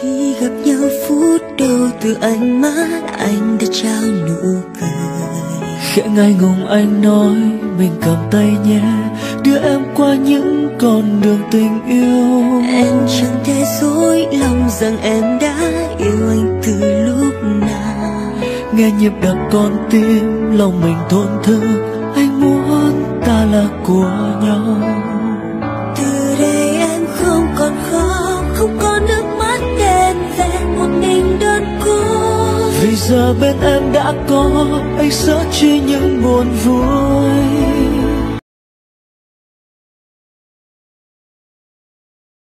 Khi gặp nhau phút đầu từ ánh mắt anh đã trao nụ cười. Khẽ ngại ngùng anh nói mình cầm tay nhé, đưa em qua những con đường tình yêu. Em chẳng thể dối lòng rằng em đã yêu anh từ lúc nào. Nghe nhịp đập con tim lòng mình thổn thức, anh muốn ta là của nhau. Từ đây em không còn khóc, không có nước mắt đen vẹn một mình đơn côi. Vì giờ bên em đã có, anh sợ chi những buồn vui.